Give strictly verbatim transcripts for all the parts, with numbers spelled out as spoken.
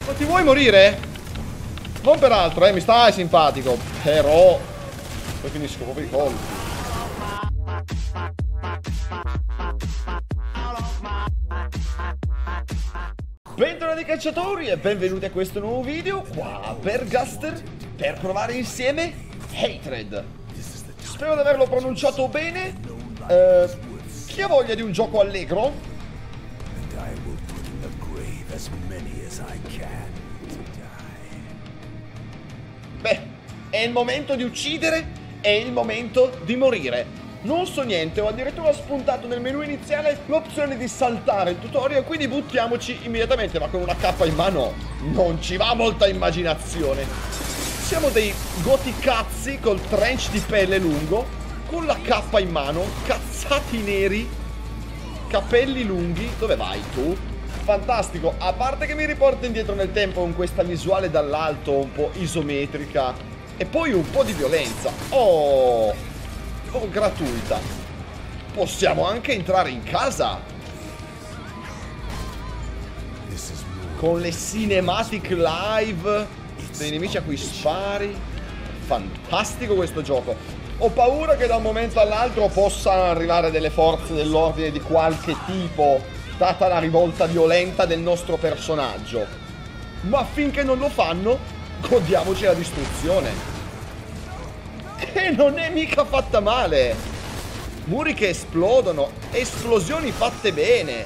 Ma ti vuoi morire? Non per altro, eh, mi stai simpatico. Però poi finisco proprio i colpi. Bentornati cacciatori e benvenuti a questo nuovo video qua per Gaster per provare insieme Hatred. Spero di averlo pronunciato bene. eh, Chi ha voglia di un gioco allegro? Beh, è il momento di uccidere, è il momento di morire. Non so niente, ho addirittura spuntato nel menu iniziale l'opzione di saltare il tutorial, quindi buttiamoci immediatamente, ma con una cappa in mano non ci va molta immaginazione. Siamo dei goticazzi col trench di pelle lungo, con la cappa in mano, cazzati neri, capelli lunghi. Dove vai tu? Fantastico, a parte che mi riporta indietro nel tempo con questa visuale dall'alto un po' isometrica e poi un po' di violenza. Oh! Oh, gratuita. Possiamo anche entrare in casa con le cinematic live dei nemici a cui spari. Fantastico questo gioco. Ho paura che da un momento all'altro possano arrivare delle forze dell'ordine di qualche tipo, data la rivolta violenta del nostro personaggio. Ma finché non lo fanno, godiamoci la distruzione. E non è mica fatta male. Muri che esplodono, esplosioni fatte bene.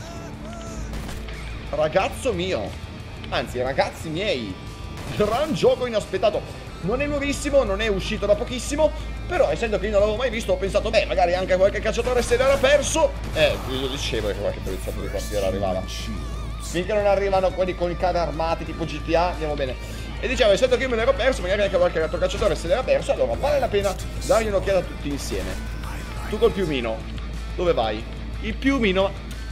Ragazzo mio, anzi ragazzi miei, gran gioco inaspettato. Non è nuovissimo, non è uscito da pochissimo, però essendo che io non l'avevo mai visto ho pensato, beh, magari anche qualche cacciatore se l'era perso. Eh, io dicevo che qualche poliziotto di quartiere arrivava. Finché non arrivano quelli con i carri armati tipo G T A, andiamo bene. E dicevo, essendo che io me l'ero perso, magari anche qualche altro cacciatore se l'era perso, allora vale la pena dargli un'occhiata tutti insieme. Tu col piumino, dove vai? Il piumino.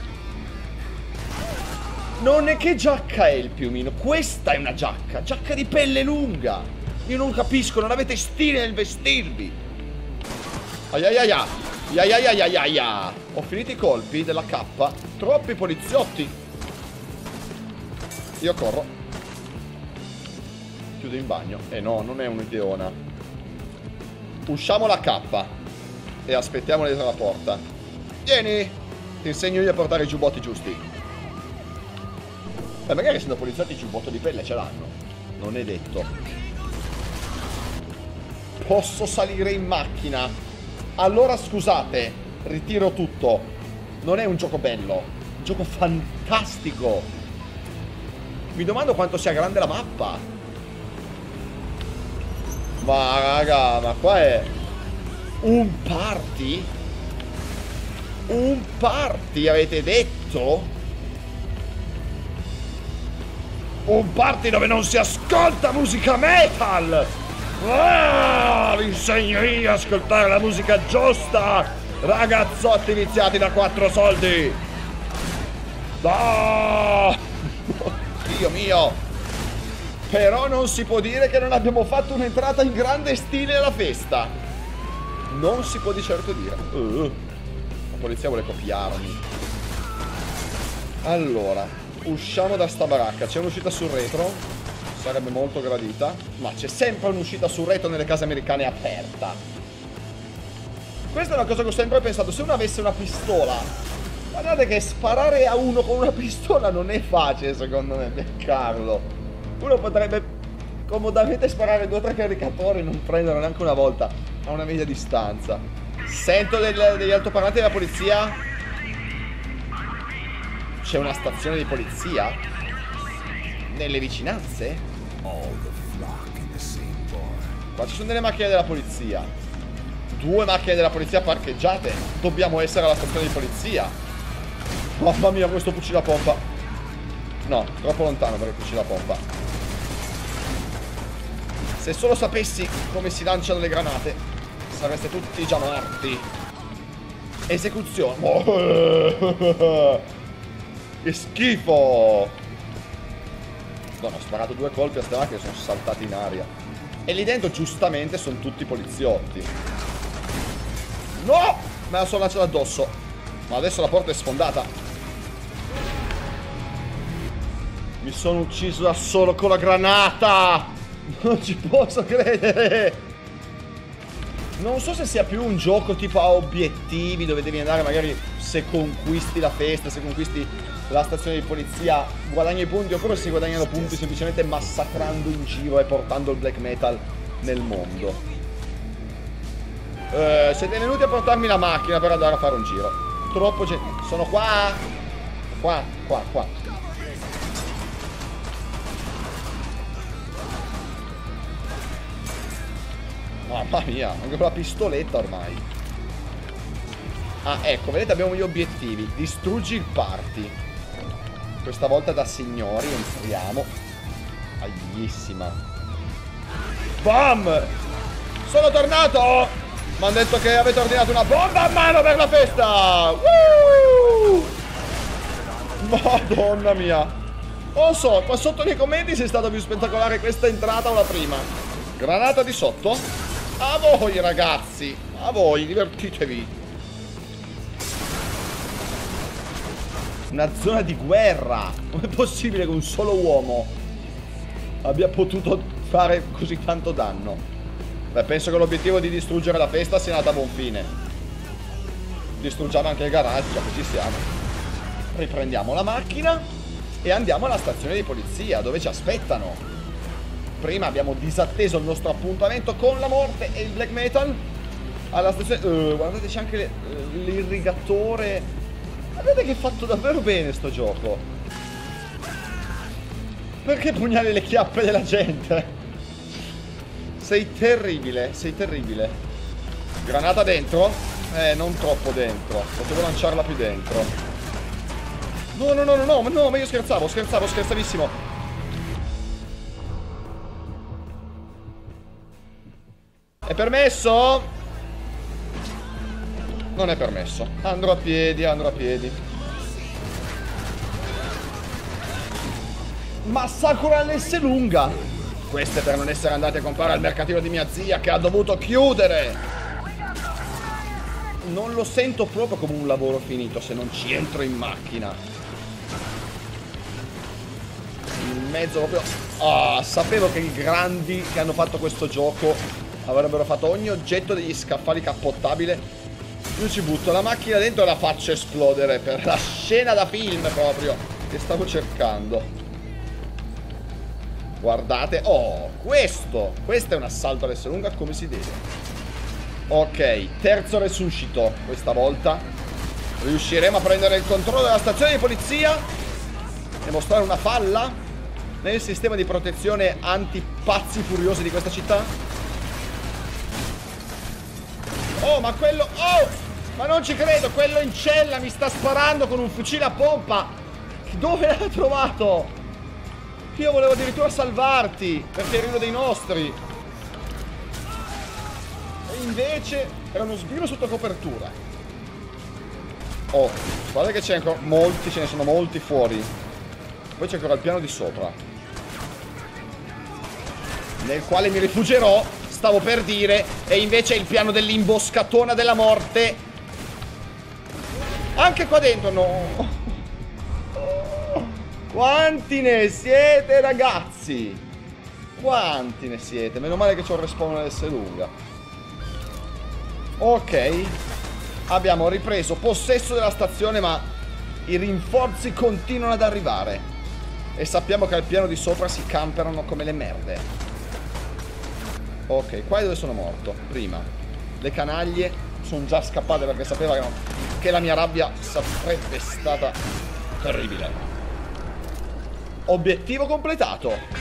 Non è che giacca è il piumino, questa è una giacca, giacca di pelle lunga. Io non capisco, non avete stile nel vestirvi. Aiaiaia, aiaiaiaiaia. Ho finito i colpi della K, troppi poliziotti. Io corro. Chiudo in bagno. Eh no, non è un'ideona. Usciamo la K e aspettiamo dietro la porta. Vieni, ti insegno io a portare i giubbotti giusti. Beh, magari essendo poliziotti il giubbotto di pelle ce l'hanno. Non è detto. Posso salire in macchina. Allora scusate, ritiro tutto. Non è un gioco bello, un gioco fantastico. Mi domando quanto sia grande la mappa. Ma raga, ma qua è un party? Un party avete detto? Un party dove non si ascolta musica metal! Ah, vi insegno io ad ascoltare la musica giusta! Ragazzotti iniziati da quattro soldi! Ah! Dio mio! Però non si può dire che non abbiamo fatto un'entrata in grande stile alla festa. Non si può di certo dire. uh, La polizia vuole copiarmi. Allora, usciamo da sta baracca. C'è un'uscita sul retro, sarebbe molto gradita. Ma c'è sempre un'uscita sul retro nelle case americane aperta. Questa è una cosa che ho sempre pensato. Se uno avesse una pistola, guardate che sparare a uno con una pistola non è facile secondo me, beccarlo. Uno potrebbe comodamente sparare due o tre caricatori e non prenderlo neanche una volta a una media distanza. Sento del, degli altoparlanti della polizia. C'è una stazione di polizia nelle vicinanze. Qua ci sono delle macchine della polizia. Due macchine della polizia parcheggiate. Dobbiamo essere alla stazione di polizia. Mamma mia, questo fucile a pompa. No, troppo lontano per il fucile a pompa. Se solo sapessi come si lanciano le granate, sareste tutti già morti. Esecuzione. Oh, che schifo. No, ho sparato due colpi a ste macchine e sono saltati in aria. E lì dentro giustamente sono tutti poliziotti. No! Me la sono lanciata addosso. Ma adesso la porta è sfondata. Mi sono ucciso da solo con la granata! Non ci posso credere! Non so se sia più un gioco tipo a obiettivi, dove devi andare magari se conquisti la festa, se conquisti la stazione di polizia, guadagni i punti, oppure si guadagnano punti semplicemente massacrando in giro e portando il black metal nel mondo. Eh, siete venuti a portarmi la macchina per andare a fare un giro. Troppo gente. Sono qua! Qua, qua, qua. Mamma mia, anche con la pistoletta ormai. Ah, ecco, vedete, abbiamo gli obiettivi. Distruggi il party. Questa volta da signori, entriamo. Aglissima. Bam! Sono tornato! Mi hanno detto che avete ordinato una bomba a mano per la festa! Woo! Madonna mia! Non so, qua sotto nei commenti se è stata più spettacolare questa entrata o la prima. Granata di sotto? A voi ragazzi, a voi, divertitevi. Una zona di guerra. Com'è possibile che un solo uomo abbia potuto fare così tanto danno? Beh, penso che l'obiettivo di distruggere la festa sia andato a buon fine. Distruggiamo anche il garage, già così siamo. Riprendiamo la macchina e andiamo alla stazione di polizia, dove ci aspettano. Prima abbiamo disatteso il nostro appuntamento con la morte e il black metal. Alla stazione... Uh, guardate, c'è anche l'irrigatore. Guardate che è fatto davvero bene sto gioco. Perché pugnali le chiappe della gente? Sei terribile, sei terribile. Granata dentro? Eh, non troppo dentro. Potevo lanciarla più dentro. No, no, no, no, no, no, ma io scherzavo, scherzavo, scherzavissimo. È permesso? Non è permesso. Andrò a piedi, andrò a piedi. Massacro all'S lunga. Queste per non essere andate a comprare al mercatino di mia zia, che ha dovuto chiudere. Non lo sento proprio come un lavoro finito se non ci entro in macchina. In mezzo proprio... Ah, sapevo che i grandi che hanno fatto questo gioco avrebbero fatto ogni oggetto degli scaffali cappottabile. Io ci butto la macchina dentro e la faccio esplodere per la scena da film proprio che stavo cercando. Guardate. Oh, questo Questo è un assalto all'S lunga come si deve. Ok, terzo resuscito. Questa volta riusciremo a prendere il controllo della stazione di polizia e mostrare una falla nel sistema di protezione anti-pazzi furiosi di questa città. Oh, ma quello... Oh! Ma non ci credo! Quello in cella mi sta sparando con un fucile a pompa! Dove l'ha trovato? Io volevo addirittura salvarti, perché eri uno dei nostri. E invece era uno sbirro sotto copertura. Oh, guarda che c'è ancora molti, ce ne sono molti fuori. Poi c'è ancora il piano di sopra, nel quale mi rifugierò. Stavo per dire. E invece è il piano dell'imboscatona della morte. Anche qua dentro, no. Quanti ne siete, ragazzi? Quanti ne siete? Meno male che c'ho il respawn all'S lunga. Ok. Abbiamo ripreso possesso della stazione, ma i rinforzi continuano ad arrivare. E sappiamo che al piano di sopra si camperano come le merde. Ok, qua è dove sono morto prima. Le canaglie sono già scappate perché sapevano che la mia rabbia sarebbe stata terribile. Obiettivo completato.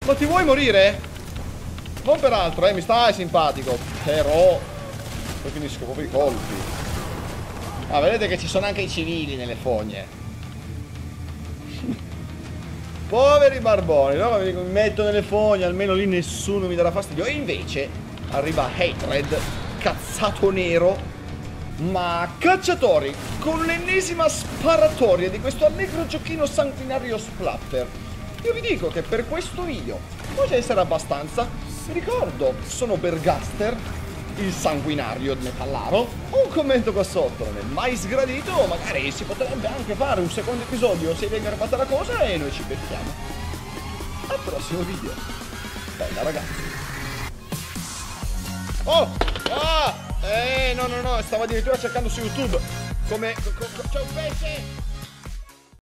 Ma ti vuoi morire? Non per altro, eh, mi stai simpatico. Però poi finisco proprio i colpi. Ah, vedete che ci sono anche i civili nelle fogne. Poveri barboni, no? Mi metto nelle fogne, almeno lì nessuno mi darà fastidio. E invece arriva Hatred, cazzato nero. Ma cacciatori, con l'ennesima sparatoria di questo allegro giochino sanguinario splatter, io vi dico che per questo video può essere abbastanza. Vi ricordo, sono Bergaster, il sanguinario metallaro. Un commento qua sotto non è mai sgradito. Magari si potrebbe anche fare un secondo episodio se vi è garbata la cosa. E noi ci becchiamo al prossimo video. Bella ragazzi. Oh! Ah! Eh no no no, stavo addirittura cercando su YouTube come... C'è un pesce!